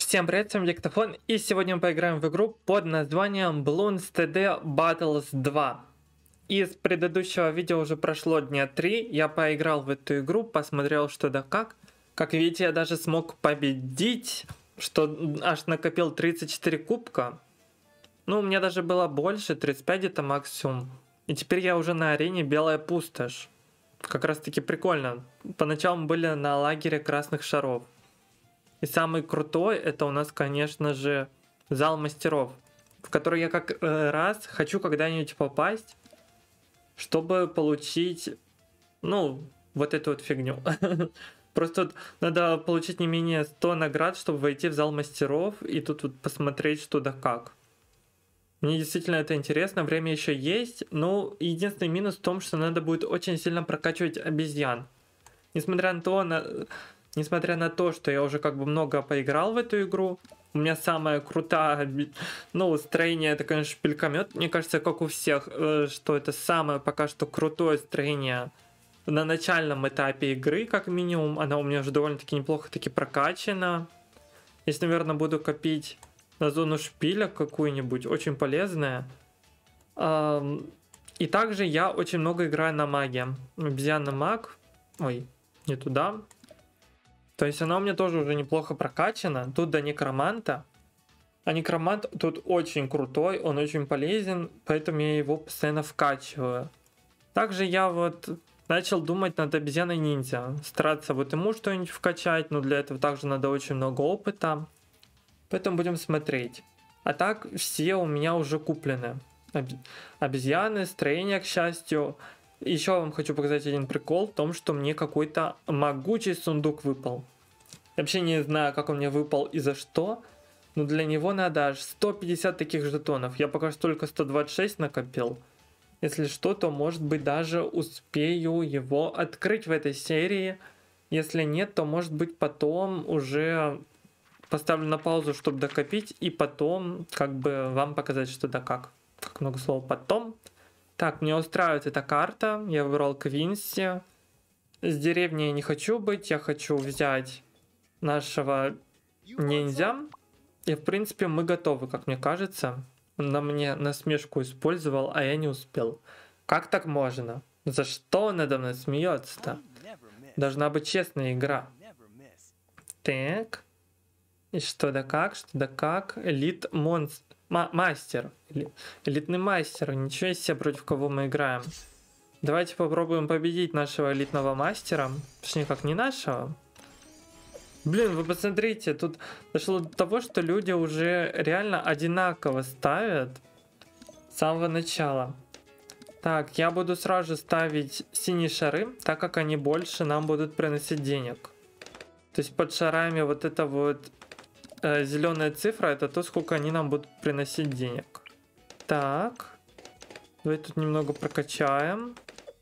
Всем привет, с вами Диктофон, и сегодня мы поиграем в игру под названием Bloons TD Battles 2. Из предыдущего видео уже прошло дня 3, я поиграл в эту игру, посмотрел что да как. Как видите, я даже смог победить, что аж накопил 34 кубка. Ну, у меня даже было больше, 35 где-то максимум. И теперь я уже на арене Белая Пустошь. Как раз таки прикольно. Поначалу мы были на лагере Красных Шаров. И самый крутой это у нас, конечно же, зал мастеров, в который я как раз хочу когда-нибудь попасть, чтобы получить, ну, вот эту вот фигню. Просто вот надо получить не менее 100 наград, чтобы войти в зал мастеров и тут вот посмотреть, что да как. Мне действительно это интересно, время еще есть, но единственный минус в том, что надо будет очень сильно прокачивать обезьян. Несмотря на то, что я уже как бы много поиграл в эту игру, у меня самое крутое, ну, строение это, конечно, шпилькомет. Мне кажется, как у всех, что это самое пока что крутое строение на начальном этапе игры, как минимум. Она у меня уже довольно-таки неплохо таки прокачана. Если, наверное, буду копить на зону шпиля какую-нибудь, очень полезная. И также я очень много играю на маге. Обезьяна маг. Ой, не туда. То есть она у меня тоже уже неплохо прокачана. Тут до некроманта. А некромант тут очень крутой, он очень полезен, поэтому я его постоянно вкачиваю. Также я вот начал думать над обезьяной ниндзя. Стараться вот ему что-нибудь вкачать, но для этого также надо очень много опыта. Поэтому будем смотреть. А так все у меня уже куплены. Обезьяны, строение, к счастью. Еще вам хочу показать один прикол в том, что мне какой-то могучий сундук выпал. Я вообще не знаю, как он мне выпал и за что, но для него надо аж 150 таких жетонов. Я пока что только 126 накопил. Если что, то может быть даже успею его открыть в этой серии. Если нет, то может быть потом уже поставлю на паузу, чтобы докопить, и потом как бы вам показать, что да как. Как много слов потом. Так, мне устраивает эта карта. Я выбрал Квинси. С деревни я не хочу быть. Я хочу взять нашего ниндзя. И в принципе мы готовы, как мне кажется. Он на мне насмешку использовал, а я не успел. Как так можно? За что он надо мной смеется-то? Должна быть честная игра. Так. И что да как? Что да как? Мастер. Элитный мастер. Ничего себе, против кого мы играем. Давайте попробуем победить нашего элитного мастера. Точнее, как не нашего. Блин, вы посмотрите, тут дошло до того, что люди уже реально одинаково ставят с самого начала. Так, я буду сразу же ставить синие шары, так как они больше нам будут приносить денег. То есть под шарами вот это вот зеленая цифра, это то, сколько они нам будут приносить денег. Так. Давайте тут немного прокачаем.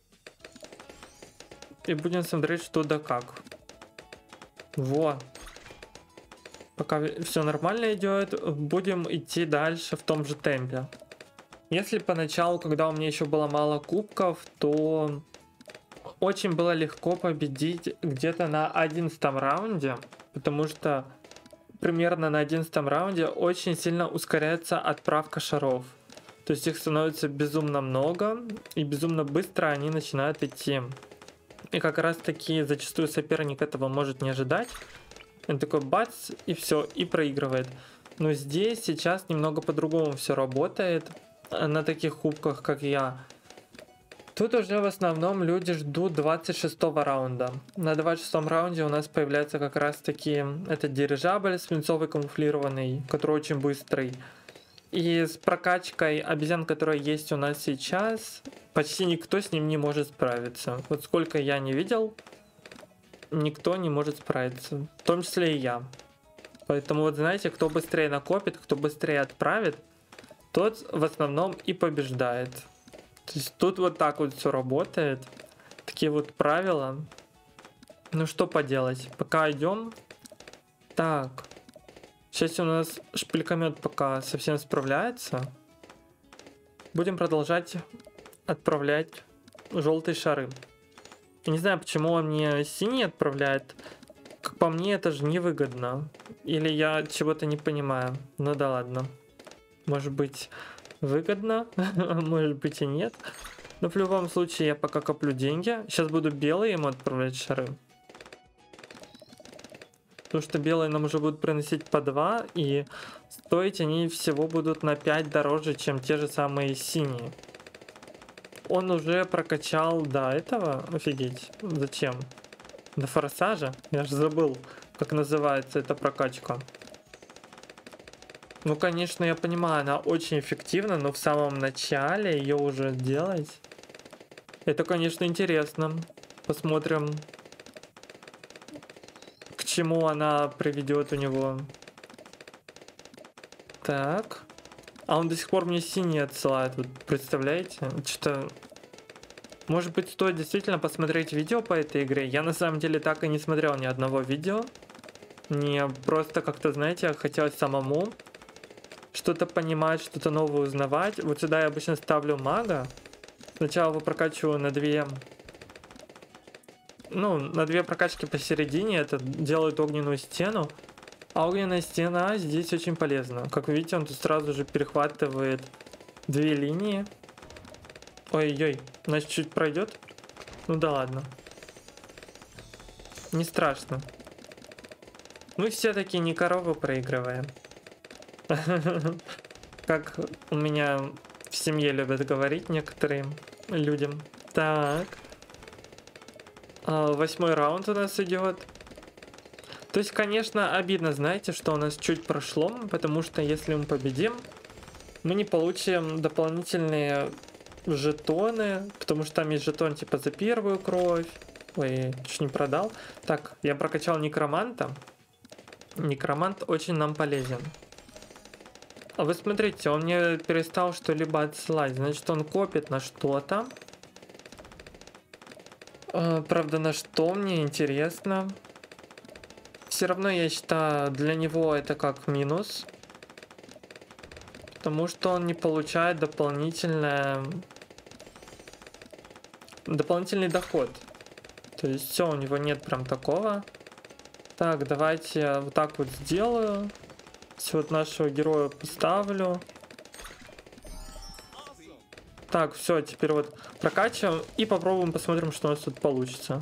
И будем смотреть, что да как. Вот. Пока все нормально идет, будем идти дальше в том же темпе. Если поначалу, когда у меня еще было мало кубков, то очень было легко победить где-то на 11 раунде, потому что примерно на 11 раунде очень сильно ускоряется отправка шаров. То есть их становится безумно много, и безумно быстро они начинают идти. И как раз таки зачастую соперник этого может не ожидать. Он такой бац, и все, и проигрывает. Но здесь сейчас немного по-другому все работает. На таких кубках, как я. Тут уже в основном люди ждут 26 раунда. На 26 раунде у нас появляется как раз таки этот дирижабль свинцовый камуфлированный, который очень быстрый. И с прокачкой обезьян, которая есть у нас сейчас, почти никто с ним не может справиться. Вот сколько я не видел, никто не может справиться. В том числе и я. Поэтому вот знаете, кто быстрее накопит, кто быстрее отправит, тот в основном и побеждает. То есть тут вот так вот все работает. Такие вот правила. Ну что поделать. Пока идем. Так. Сейчас у нас шпилькомет пока совсем справляется. Будем продолжать отправлять желтые шары. Я не знаю, почему он мне синий отправляет. Как по мне, это же невыгодно. Или я чего-то не понимаю. Ну да ладно. Может быть, выгодно, может быть и нет. Но в любом случае я пока коплю деньги. Сейчас буду белые ему отправлять шары. Потому что белые нам уже будут приносить по 2. И стоить они всего будут на 5 дороже, чем те же самые синие. Он уже прокачал до этого. Офигеть. Зачем? До форсажа? Я же забыл, как называется эта прокачка. Ну, конечно, я понимаю, она очень эффективна, но в самом начале ее уже делать... Это, конечно, интересно. Посмотрим, к чему она приведет у него. Так. А он до сих пор мне синий отсылает. Вот представляете? Что-то... Может быть, стоит действительно посмотреть видео по этой игре. Я на самом деле так и не смотрел ни одного видео. Мне просто как-то, знаете, хотелось самому что-то понимать, что-то новое узнавать. Вот сюда я обычно ставлю мага. Сначала его прокачиваю на 2... Ну, на 2 прокачки посередине. Это делает огненную стену. А огненная стена здесь очень полезна. Как вы видите, он тут сразу же перехватывает 2 линии. Ой-ой, значит, чуть пройдет. Ну да ладно. Не страшно. Мы все-таки не корову проигрываем. Как у меня в семье любят говорить некоторым людям. Так. 8-й раунд у нас идет. То есть, конечно, обидно, знаете, что у нас чуть прошло, потому что если мы победим, мы не получим дополнительные жетоны, потому что там есть жетон типа за первую кровь. Ой, чуть не продал. Так, я прокачал некроманта. Некромант очень нам полезен. А вы смотрите, он мне перестал что-либо отсылать. Значит, он копит на что-то. Правда, на что мне интересно. Все равно, я считаю, для него это как минус. Потому что он не получает дополнительный доход. То есть все, у него нет прям такого. Так, давайте вот так вот сделаю. Все, вот нашего героя поставлю. Так, все, теперь вот прокачиваем и попробуем, посмотрим, что у нас тут получится.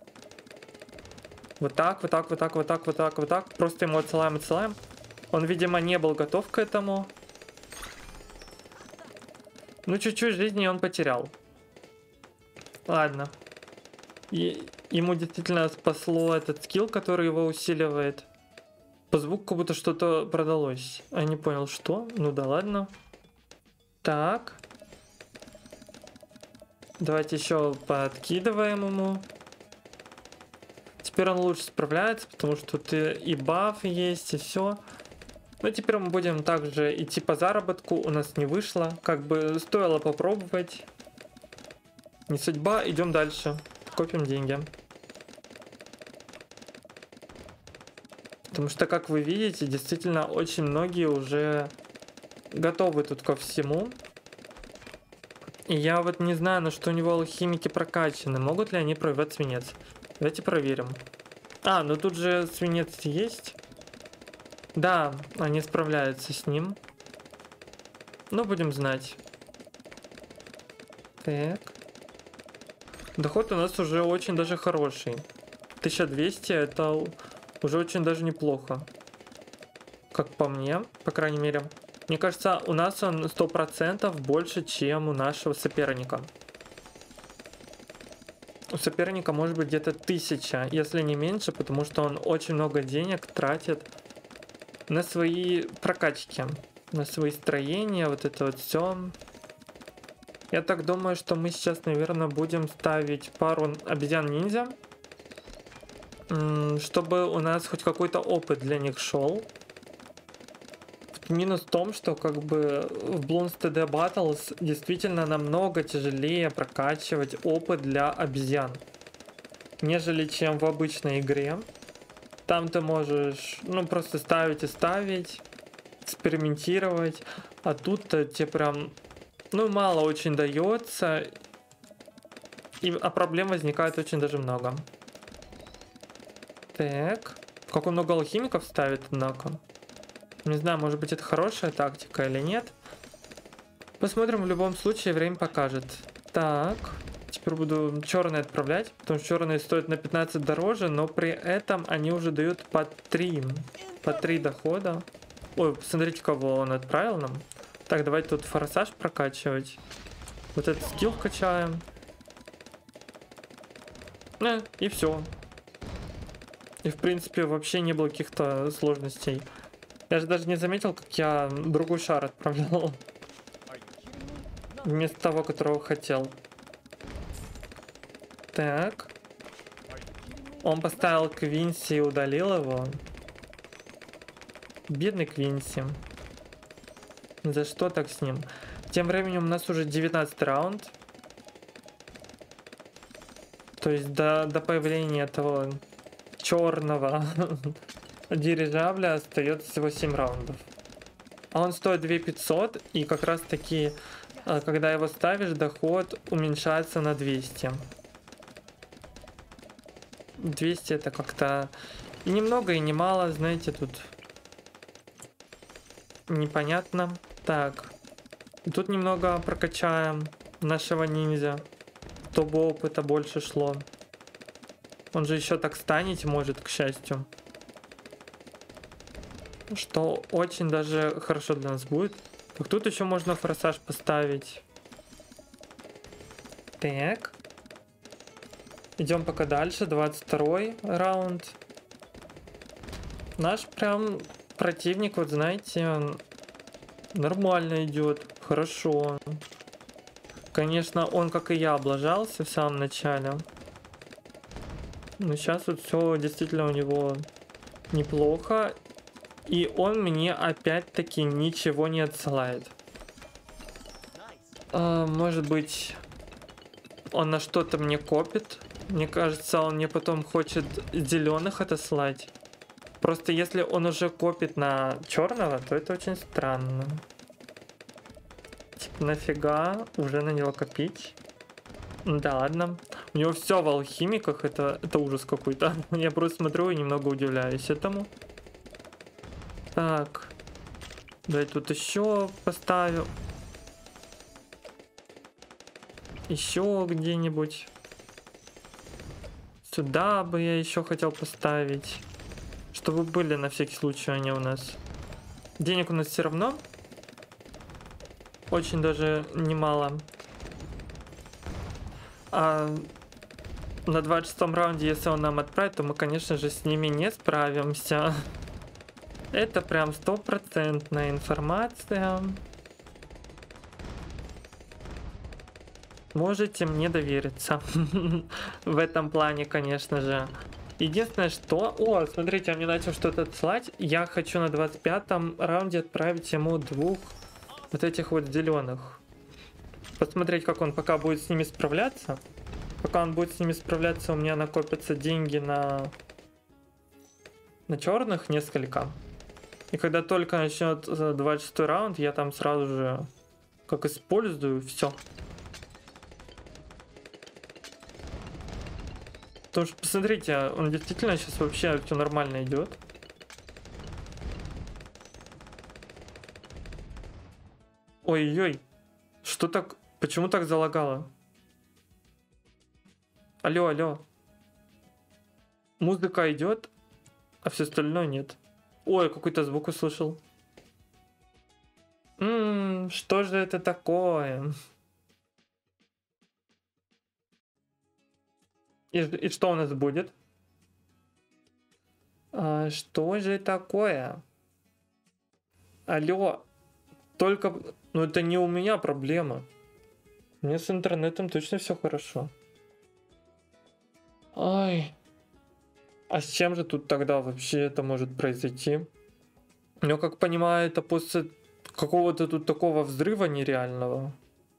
Вот так, вот так, вот так, вот так, вот так, вот так. Просто ему отсылаем, отсылаем. Он, видимо, не был готов к этому. Ну, чуть-чуть жизни он потерял. Ладно. И ему действительно спасло этот скилл, который его усиливает. По звуку как будто что-то продалось. Я не понял, что. Ну да ладно. Так. Давайте еще подкидываем ему. Теперь он лучше справляется, потому что тут и баф есть, и все. Но теперь мы будем также идти по заработку. У нас не вышло. Как бы стоило попробовать. Не судьба, идем дальше. Копим деньги. Потому что, как вы видите, действительно очень многие уже готовы тут ко всему. И я вот не знаю, на что у него алхимики прокачаны. Могут ли они пробивать свинец? Давайте проверим. А, ну тут же свинец есть. Да, они справляются с ним. Ну, будем знать. Так. Доход у нас уже очень даже хороший. 1200 это уже очень даже неплохо. Как по мне, по крайней мере. Мне кажется, у нас он 100% больше, чем у нашего соперника. У соперника может быть где-то 1000, если не меньше, потому что он очень много денег тратит на свои прокачки, на свои строения, вот это вот все. Я так думаю, что мы сейчас, наверное, будем ставить пару обезьян-ниндзя, чтобы у нас хоть какой-то опыт для них шел. Минус в том, что как бы в Bloons TD Battles действительно намного тяжелее прокачивать опыт для обезьян, нежели чем в обычной игре. Там ты можешь, ну, просто ставить и ставить, экспериментировать, а тут-то тебе прям, ну, мало очень дается, а проблем возникает очень даже много. Так. Как он много алхимиков ставит, однако. Не знаю, может быть это хорошая тактика или нет. Посмотрим, в любом случае время покажет. Так, теперь буду черные отправлять, потому что черные стоят на 15 дороже, но при этом они уже дают по 3 дохода. Ой, посмотрите, кого он отправил нам. Так, давайте тут форсаж прокачивать. Вот этот скилл качаем. И все. И в принципе вообще не было каких-то сложностей. Я же даже не заметил, как я другой шар отправлял. Вместо того, которого хотел. Так. Он поставил Квинси и удалил его. Бедный Квинси. За что так с ним? Тем временем у нас уже 19 раунд. То есть до появления этого черного дирижабля остается всего 7 раундов. А он стоит 2500, и как раз таки, когда его ставишь, доход уменьшается на 200. 200 это как-то и немного, и немало, знаете, тут непонятно. Так, и тут немного прокачаем нашего ниндзя, чтобы опыта больше шло. Он же еще так станет может, к счастью. Что очень даже хорошо для нас будет. Так, тут еще можно форсаж поставить. Так. Идем пока дальше. 22 раунд. Наш прям противник, вот знаете, он нормально идет. Хорошо. Конечно, он, как и я, облажался в самом начале. Но сейчас вот все действительно у него неплохо. И он мне опять-таки ничего не отсылает. Может быть, он на что-то мне копит. Мне кажется, он мне потом хочет зеленых отослать. Просто если он уже копит на черного, то это очень странно. Типа, нафига уже на него копить? Да ладно. У него все в алхимиках, это ужас какой-то. Я просто смотрю и немного удивляюсь этому. Так. Давай тут еще поставим. Еще где-нибудь. Сюда бы я еще хотел поставить. Чтобы были на всякий случай они у нас. Денег у нас все равно. Очень даже немало. А на 26-м раунде, если он нам отправит, то мы, конечно же, с ними не справимся. Это прям стопроцентная информация. Можете мне довериться. В этом плане, конечно же. Единственное, что... О, смотрите, он мне начал что-то отсылать. Я хочу на 25-м раунде отправить ему 2 вот этих вот зеленых. Посмотреть, как он пока будет с ними справляться. Пока он будет с ними справляться, у меня накопятся деньги на черных несколько. И когда только начнет 26 раунд, я там сразу же как использую все. Потому что, посмотрите, он действительно сейчас вообще все нормально идет. Ой-ой-ой. Что так? Почему так залагало? Алло, алло. Музыка идет, а все остальное нет. Ой, какой-то звук услышал. Что же это такое? И что у нас будет? Что же такое? Алло. Только... Ну это не у меня проблема. У меня с интернетом точно все хорошо. Ай. А с чем же тут тогда вообще это может произойти? Ну, как понимаю, это после какого-то тут такого взрыва нереального.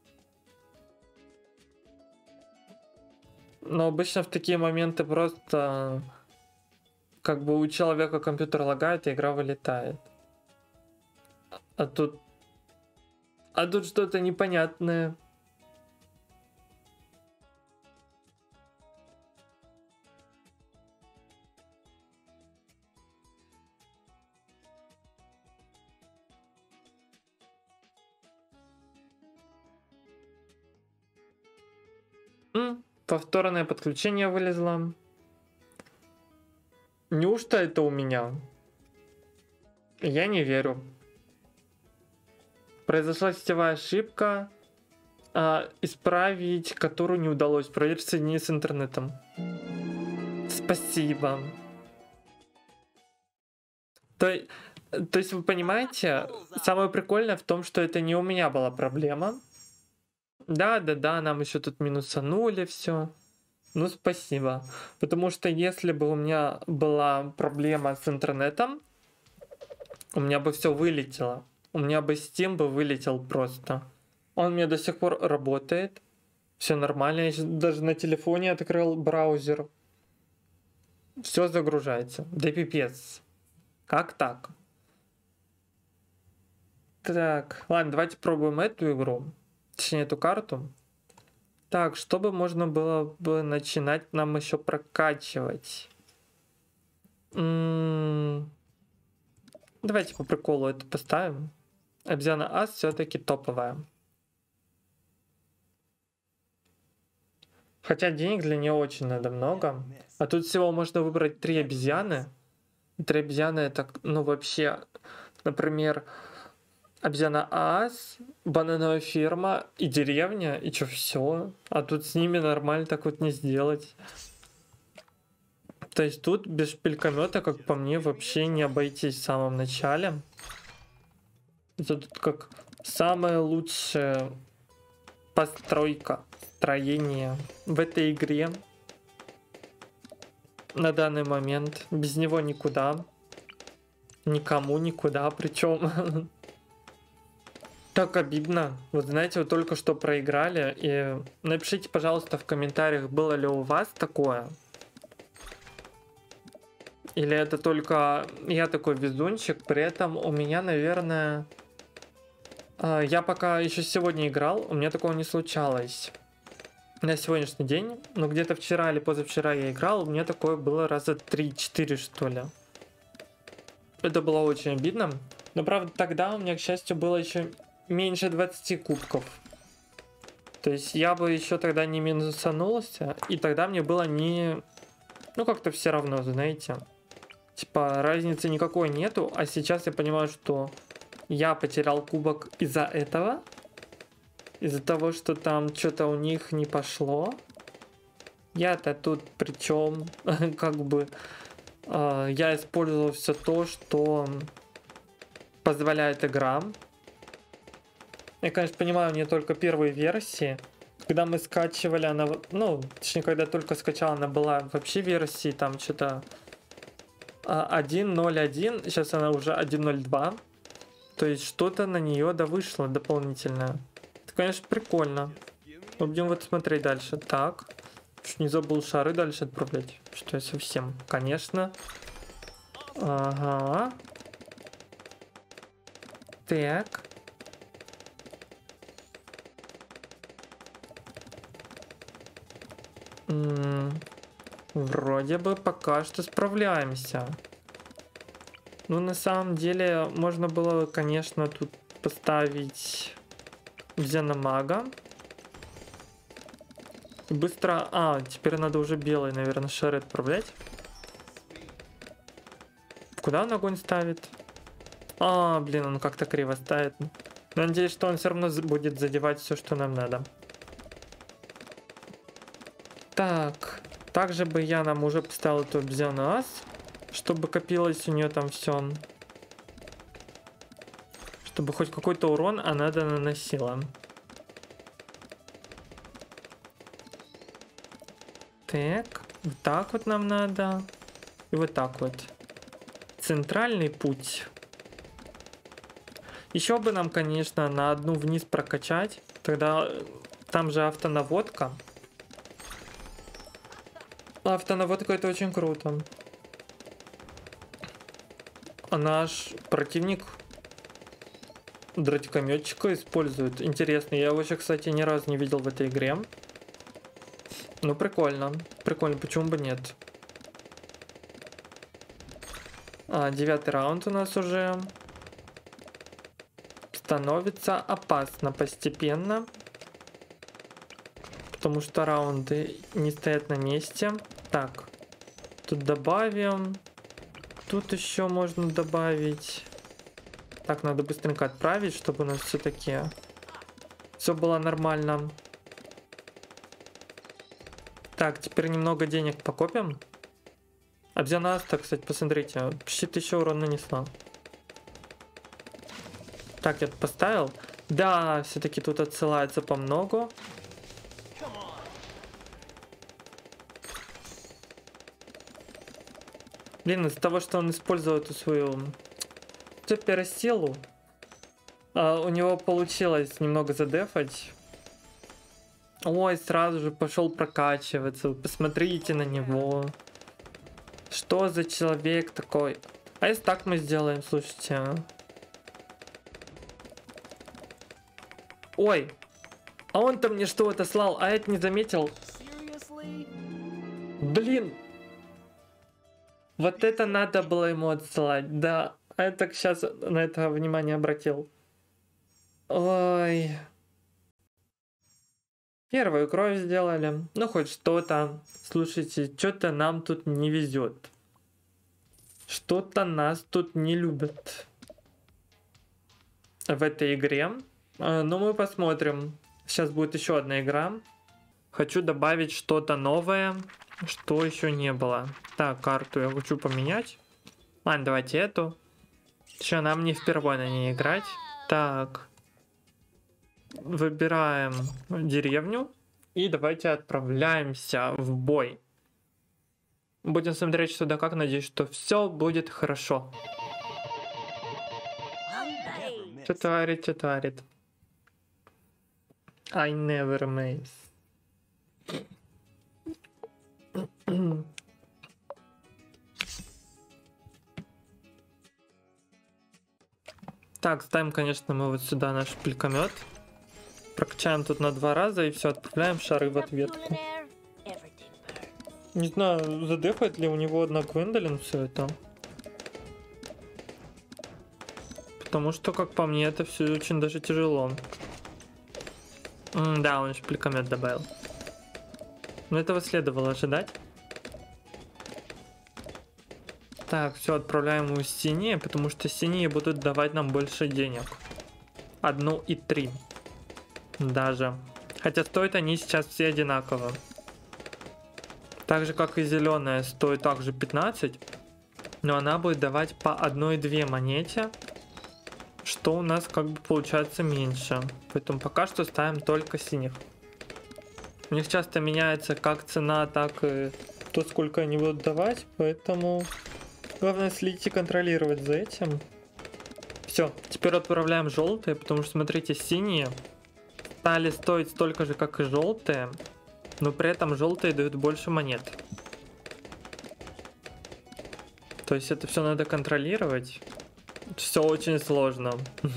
Но обычно в такие моменты просто как бы у человека компьютер лагает, и игра вылетает. А тут что-то непонятное. Повторное подключение вылезло. Неужто это у меня? Я не верю. Произошла сетевая ошибка, исправить которую не удалось. Проверь соединение с интернетом. Спасибо. То есть вы понимаете, самое прикольное в том, что это не у меня была проблема. Да, нам еще тут минусанули все. Ну, спасибо. Потому что если бы у меня была проблема с интернетом, у меня бы все вылетело. У меня бы Steam бы вылетел просто. Он у меня до сих пор работает. Все нормально. Я даже на телефоне открыл браузер. Все загружается. Да пипец. Как так? Так, ладно, давайте пробуем эту игру. Точнее, эту карту. Так, чтобы можно было бы начинать нам еще прокачивать. Давайте по приколу это поставим. Обезьяна Ас все-таки топовая. Хотя денег для нее очень надо много. А тут всего можно выбрать 3 обезьяны. 3 обезьяны это, ну вообще, например, обезьяна Аас, банановая ферма и деревня, и что, все. А тут с ними нормально так вот не сделать. То есть тут без шпилькомета, как по мне, вообще не обойтись в самом начале. Это тут как самая лучшая постройка, строение в этой игре. На данный момент. Без него никуда. Никому никуда, причем. Так обидно. Вот знаете, вы только что проиграли. И напишите, пожалуйста, в комментариях, было ли у вас такое. Или это только я такой везунчик. При этом у меня, наверное... Я пока еще сегодня играл, у меня такого не случалось. На сегодняшний день, ну где-то вчера или позавчера я играл, у меня такое было раза 3-4 что ли. Это было очень обидно. Но правда тогда у меня, к счастью, было еще меньше 20 кубков. То есть я бы еще тогда не минусанулся, и тогда мне было не... Ну как-то все равно, знаете. Типа разницы никакой нету, а сейчас я понимаю, что я потерял кубок из-за этого. Из-за того, что там что-то у них не пошло. Я-то тут причем как бы я использовал все то, что позволяет игра. Я, конечно, понимаю, не только первые версии. Когда мы скачивали, она, ну, точнее, когда только скачала, она была вообще версии, там что-то 1.0.1, сейчас она уже 1.0.2. То есть что-то на нее вышло дополнительное. Это, конечно, прикольно. Мы будем вот смотреть дальше. Так, чуть не забыл шары дальше отправлять. Что я совсем, конечно. Ага. Так. Вроде бы пока что справляемся. Ну, на самом деле, можно было, конечно, тут поставить Зеномага. Быстро... теперь надо уже белый, наверное, шары отправлять. Куда он огонь ставит? Блин, он как-то криво ставит. Но надеюсь, что он все равно будет задевать все, что нам надо. Так. Также бы я нам уже поставил эту обезьяну Ас, чтобы копилось у нее там все. Чтобы хоть какой-то урон она наносила. Так. Вот так вот нам надо. И вот так вот. Центральный путь. Еще бы нам, конечно, на одну вниз прокачать. Тогда там же автонаводка. Автонаводка это очень круто. А наш противник дротикометчика использует. Интересно, я его еще, кстати, ни разу не видел в этой игре. Ну, прикольно. Прикольно, почему бы нет? 9-й раунд у нас уже. Становится опасно постепенно. потому что раунды не стоят на месте. Так, тут добавим. Тут еще можно добавить. Так, надо быстренько отправить, чтобы у нас все-таки все было нормально. Так, теперь немного денег покопим. Обзианаста, кстати, посмотрите, почти 1000 урона нанесла. Так, я поставил. Да, все-таки тут отсылается по многу. Блин, из-за того, что он использовал эту свою суперсилу, у него получилось немного задефать. Ой, сразу же пошел прокачиваться. Вы посмотрите на него. Что за человек такой? А если так мы сделаем, слушайте, а? Ой, а он-то мне что-то слал, а я это не заметил. Блин. Вот это надо было ему отсылать, да. А я так сейчас на это внимание обратил. Ой. Первую кровь сделали. Ну, хоть что-то. Слушайте, что-то нам тут не везет. Что-то нас тут не любят в этой игре. Но мы посмотрим. Сейчас будет еще одна игра. Хочу добавить что-то новое, что еще не было. Так, карту я хочу поменять. Ладно, давайте эту. Еще нам не впервые на ней играть. Так. Выбираем деревню. И давайте отправляемся в бой. Будем смотреть сюда как. Надеюсь, что все будет хорошо. Что творит, что творит. I never miss. Так, ставим, конечно, мы вот сюда наш шпилькомет. Прокачаем тут на 2 раза и все, отправляем шары в ответку. Не знаю, задефает ли у него одна Гвендолин все это. Потому что, как по мне, это все очень даже тяжело. Да, он шпилькомет добавил. Но этого следовало ожидать. Так, все, отправляем его синие, потому что синие будут давать нам больше денег. 1,3. Даже. Хотя стоят они сейчас все одинаково. Так же, как и зеленая, стоит также 15. Но она будет давать по 1,2 монете. Что у нас как бы получается меньше. Поэтому пока что ставим только синих. У них часто меняется как цена, так и то, сколько они будут давать. Поэтому главное следить и контролировать за этим. Все, теперь отправляем желтые, потому что, смотрите, синие стали стоить столько же, как и желтые. Но при этом желтые дают больше монет. То есть это все надо контролировать. Все очень сложно.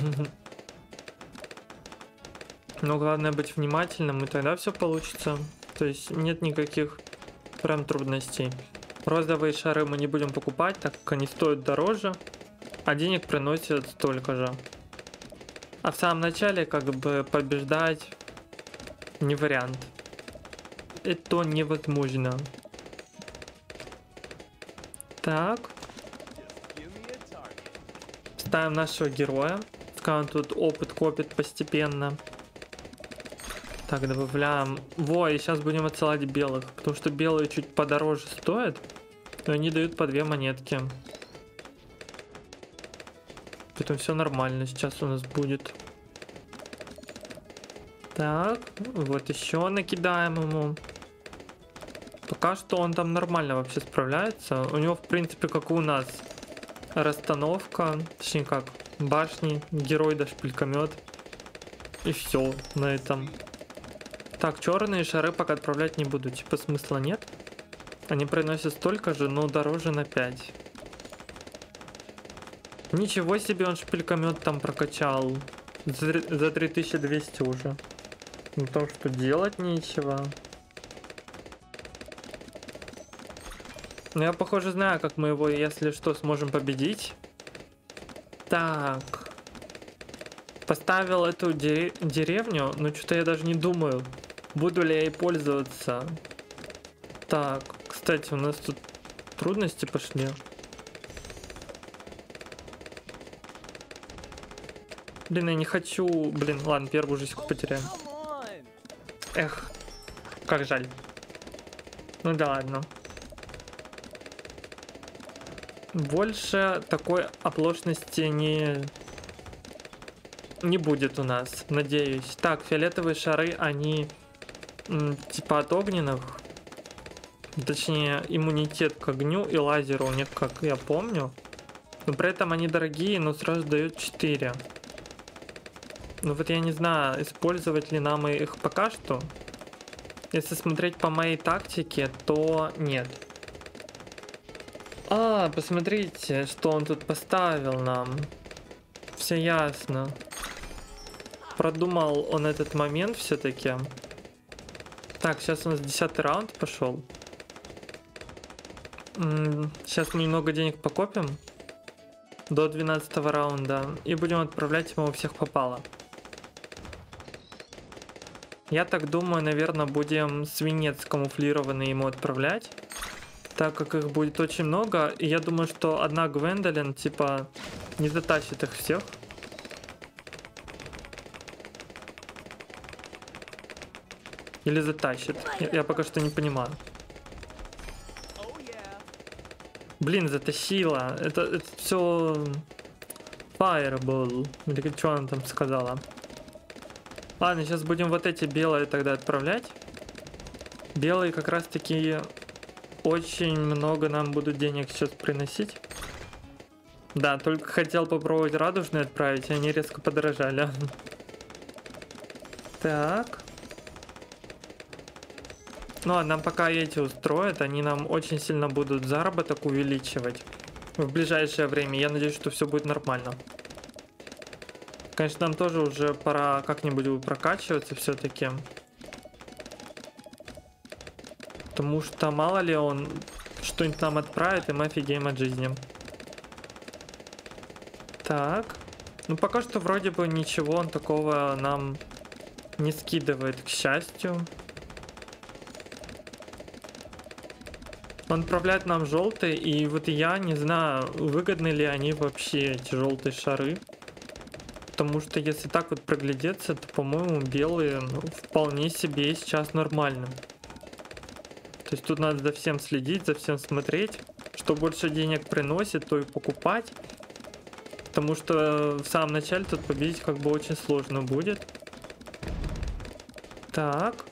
Но главное быть внимательным, и тогда все получится. То есть нет никаких прям трудностей. Розовые шары мы не будем покупать, так как они стоят дороже, а денег приносят столько же. А в самом начале как бы побеждать не вариант. Это невозможно. Так. Ставим нашего героя. Пускай он тут опыт копит постепенно. Так, добавляем. Во, и сейчас будем отсылать белых. Потому что белые чуть подороже стоят. Но они дают по 2 монетки. Поэтому все нормально сейчас у нас будет. Так, вот еще накидаем ему. Пока что он там нормально вообще справляется. У него, в принципе, как и у нас, расстановка. Точнее как, башни, герой да шпилькомет. И все на этом. Так, черные шары пока отправлять не буду. Типа смысла нет. Они приносят столько же, но дороже на 5. Ничего себе, он шпилькомет там прокачал. За 3200 уже. Ну потому что делать нечего. Но я, похоже, знаю, как мы его, если что, сможем победить. Так. Поставил эту деревню, но что-то я даже не думаю, Буду ли я ей пользоваться? Так, кстати, у нас тут трудности пошли. Блин, я не хочу... Блин, ладно, первую жизнь потеряем. Эх, как жаль. Ну да ладно. Больше такой оплошности не будет у нас, надеюсь. Так, фиолетовые шары, они типа от огненных. Точнее, иммунитет к огню и лазеру у них, как я помню. Но при этом они дорогие, но сразу дают 4. Ну вот я не знаю, использовать ли нам их пока что. Если смотреть по моей тактике, то нет. А, посмотрите, что он тут поставил нам. Все ясно. Продумал он этот момент все-таки. Так, сейчас у нас 10-й раунд пошел. Сейчас мы немного денег покопим. До 12-го раунда. И будем отправлять ему всех попало. Я так думаю, наверное, будем свинец камуфлированный ему отправлять. Так как их будет очень много. И я думаю, что одна Гвендолин, типа, не затащит их всех. Или затащит. Я пока что не понимаю. Блин, затащила. Это все Fireball. Или что она там сказала? Ладно, сейчас будем вот эти белые тогда отправлять. Белые как раз таки очень много нам будут денег сейчас приносить. Да, только хотел попробовать радужные отправить, и они резко подорожали. Так. Ну а нам пока эти устроят, они нам очень сильно будут заработок увеличивать в ближайшее время. Я надеюсь, что все будет нормально. Конечно, нам тоже уже пора как-нибудь прокачиваться все-таки. Потому что мало ли он что-нибудь нам отправит, и мы офигеем от жизни. Так. Ну пока что вроде бы ничего он такого нам не скидывает, к счастью. Он отправляет нам желтые, и вот я не знаю, выгодны ли они вообще, эти желтые шары. Потому что если так вот проглядеться, то, по-моему, белые вполне себе сейчас нормально. То есть тут надо за всем следить, за всем смотреть. Что больше денег приносит, то и покупать. Потому что в самом начале тут победить как бы очень сложно будет. Так.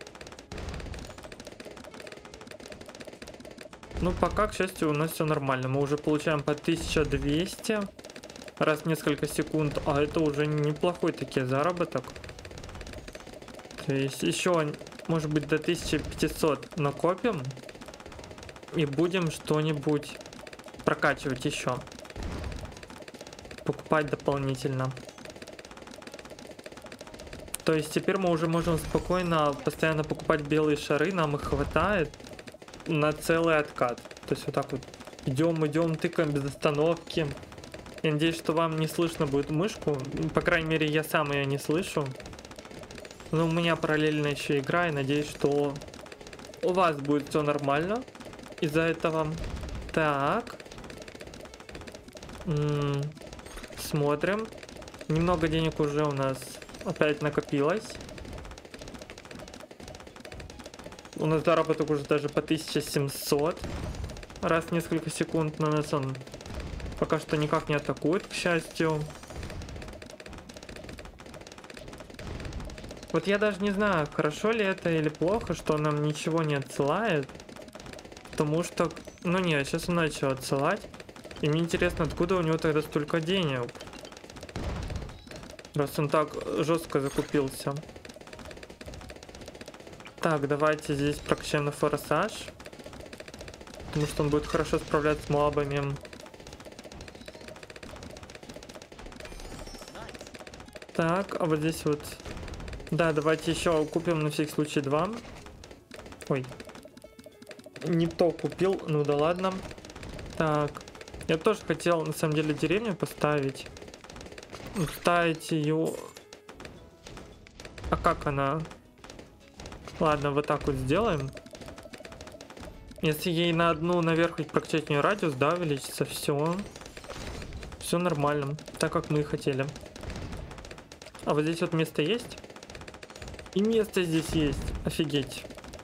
Ну, пока, к счастью, у нас все нормально. Мы уже получаем по 1200 раз в несколько секунд. А это уже неплохой таки заработок. То есть еще, может быть, до 1500 накопим. И будем что-нибудь прокачивать еще. Покупать дополнительно. То есть теперь мы уже можем спокойно постоянно покупать белые шары. Нам их хватает на целый откат. То есть вот так вот идем, тыкаем без остановки. Я надеюсь, что вам не слышно будет мышку. По крайней мере, я сам ее не слышу. Но у меня параллельно еще игра, и надеюсь, что у вас будет все нормально из-за этого. Так. Смотрим. Немного денег уже у нас опять накопилось. У нас заработок уже даже по 1700 раз в несколько секунд. На нас он пока что никак не атакует, к счастью. Вот я даже не знаю, хорошо ли это или плохо, что нам ничего не отсылает. Потому что, ну нет, сейчас он начал отсылать. И мне интересно, откуда у него тогда столько денег. Раз он так жестко закупился. Так, давайте здесь прокачаем на форсаж. Потому что он будет хорошо справляться с мобами. Так, а вот здесь вот... Да, давайте еще купим на всякий случай 2. Ой. Не то купил, ну да ладно. Так. Я тоже хотел, на самом деле, деревню поставить. Ставить ее... А как она? Ладно, вот так вот сделаем. Если ей на одну наверх прокачать у нее радиус, да, увеличится, все. Все нормально, так как мы и хотели. А вот здесь вот место есть? И место здесь есть. Офигеть.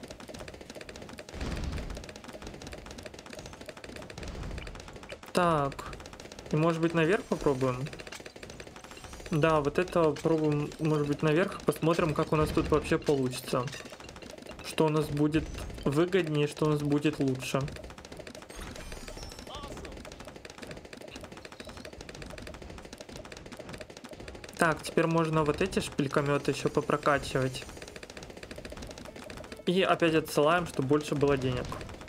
Так. И может быть наверх попробуем? Да, вот это попробуем, может быть, наверх. Посмотрим, как у нас тут вообще получится. Что у нас будет выгоднее, что у нас будет лучше. Так, теперь можно вот эти шпилькометы еще попрокачивать. И опять отсылаем, чтобы больше было денег.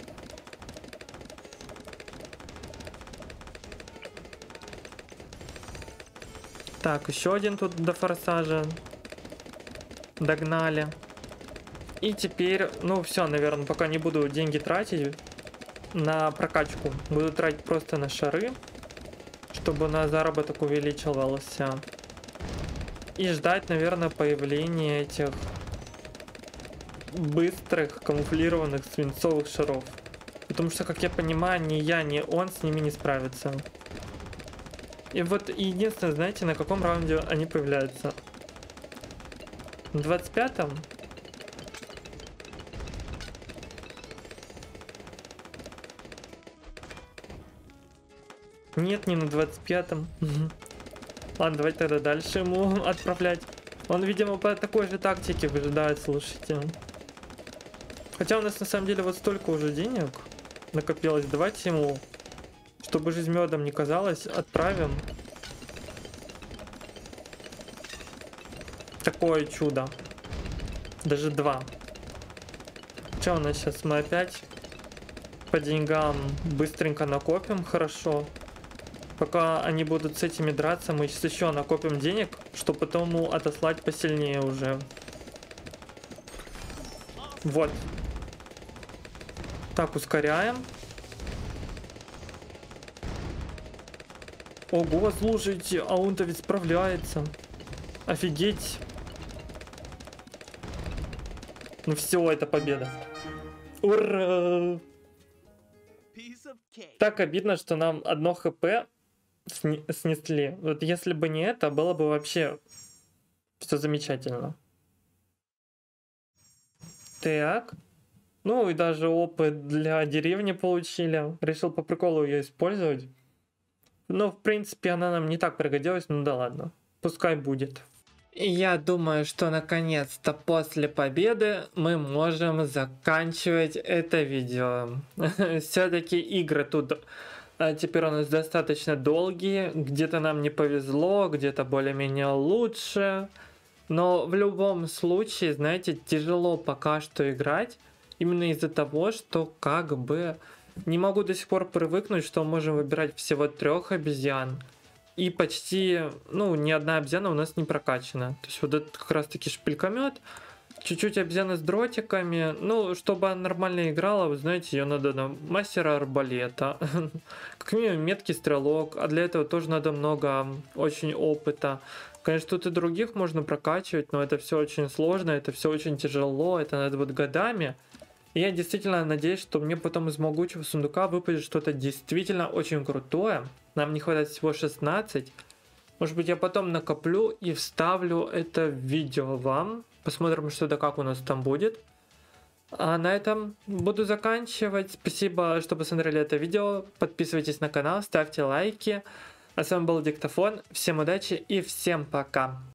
Так, еще один тут до форсажа. Догнали. И теперь, ну все, наверное, пока не буду деньги тратить на прокачку. Буду тратить просто на шары, чтобы на заработок увеличивался. И ждать, наверное, появления этих быстрых камуфлированных свинцовых шаров. Потому что, как я понимаю, ни я, ни он с ними не справится. И вот единственное, знаете, на каком раунде они появляются? На 25-м? Нет, не на 25-м. Ладно, давайте тогда дальше ему отправлять. Он, видимо, по такой же тактике выжидает, слушайте. Хотя у нас на самом деле вот столько уже денег накопилось. Давайте ему, чтобы жизнь медом не казалось, отправим. Такое чудо. Даже 2. Что у нас сейчас? Мы опять по деньгам быстренько накопим, хорошо. Пока они будут с этими драться, мы сейчас еще накопим денег, чтобы потом ему отослать посильнее уже. Вот. Так, ускоряем. Ого, слушайте, а он-то ведь справляется. Офигеть. Ну все, это победа. Ура! Так обидно, что нам одно хп снесли. Вот если бы не это, было бы вообще все замечательно. Так. Ну и даже опыт для деревни получили. Решил по приколу ее использовать. Но в принципе она нам не так пригодилась, ну да ладно. Пускай будет. И я думаю, что наконец-то после победы мы можем заканчивать это видео. Все-таки игры тут теперь у нас достаточно долгие. Где-то нам не повезло, где-то более-менее лучше. Но в любом случае, знаете, тяжело пока что играть. Именно из-за того, что как бы не могу до сих пор привыкнуть, что можем выбирать всего 3 обезьян. И почти, ну, ни одна обезьяна у нас не прокачана. То есть вот это как раз таки шпилькомет. Чуть-чуть обезьяна с дротиками. Ну, чтобы она нормально играла, вы знаете, ее надо на мастера арбалета. Как минимум меткий стрелок. А для этого тоже надо много очень опыта. Конечно, тут и других можно прокачивать, но это все очень сложно, это все очень тяжело. Это надо вот годами. И я действительно надеюсь, что мне потом из могучего сундука выпадет что-то действительно очень крутое. Нам не хватает всего 16. Может быть, я потом накоплю и вставлю это в видео вам. Посмотрим, что да как у нас там будет. А на этом буду заканчивать. Спасибо, что посмотрели это видео. Подписывайтесь на канал, ставьте лайки. А с вами был Диктофон. Всем удачи и всем пока.